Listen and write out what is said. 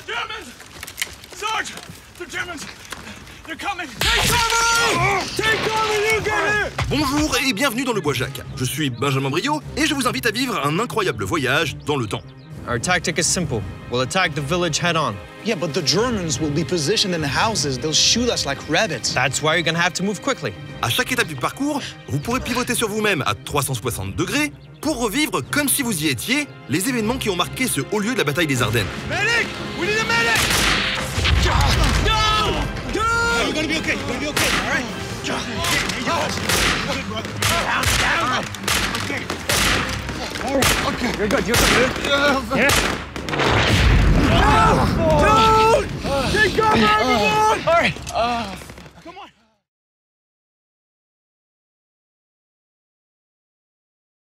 Germans! Sarge! The Germans! They're coming! Take cover! Take cover, you get here! Bonjour et bienvenue dans le Bois Jacques. Je suis Benjamin Briot et je vous invite à vivre un incroyable voyage dans le temps. Our tactic is simple. We'll attack the village head on. Yeah, but the Germans will be positioned in the houses. They'll shoot us like rabbits. That's why you're gonna have to move quickly. À chaque étape du parcours, vous pourrez pivoter sur vous-même à 360 degrés pour revivre comme si vous y étiez les événements qui ont marqué ce haut lieu de la bataille des Ardennes. Medic! We need a medic! No! Dude! You're gonna be okay. You're gonna be okay, all right? Down. Okay. All right. Okay. You're good. You're good. Yeah. Dude! Take cover, everyone! All right. Come on.